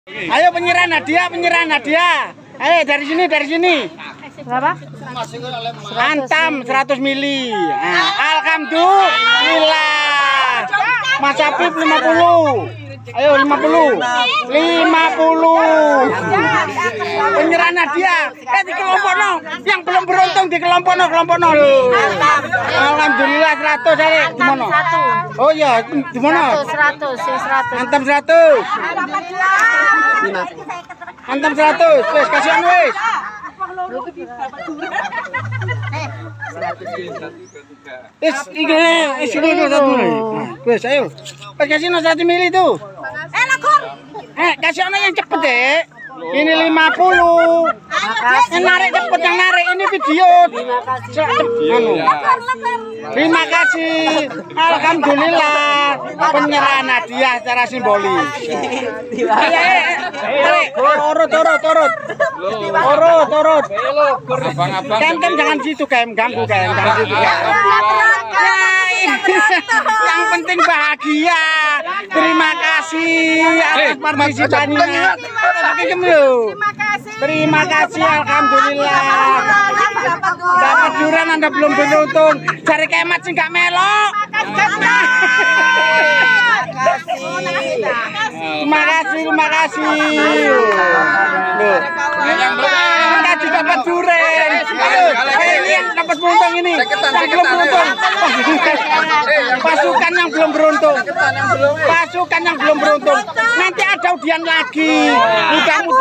Ayo penyerahan hadiah. Ayo dari sini. Berapa? Antam 100 mili. Nah, alhamdulillah. Mas Apip 50. Ayo 50. Penyerahan hadiah. Di kelompokno. Yang belum beruntung di kelompokno. Alhamdulillah 100 ayo di mana? Oh iya, di mana? 100. Antam 100. Antam 100. Wes kasihan wes. Ini satu nih. Wes ayo. Kasih 1 mili tuh. Kasih yang cepet deh. Ini 50. Yang narik cepet, ini video. Terima kasih. Alhamdulillah penyerahan hadiah secara simbolis. Turut. Kem jangan situ ganggu. Yang penting bahagia. Terima kasih atas partisipasinya. Terima kasih, alhamdulillah. Dapat durian Anda belum beruntung. Cari kemat sih nggak melok. Terima kasih. Anda juga dapat durian. Ini yang dapat beruntung ini. Yang belum beruntung. Pasukan yang belum beruntung. Nanti ada udian lagi. Mudah-mudahan.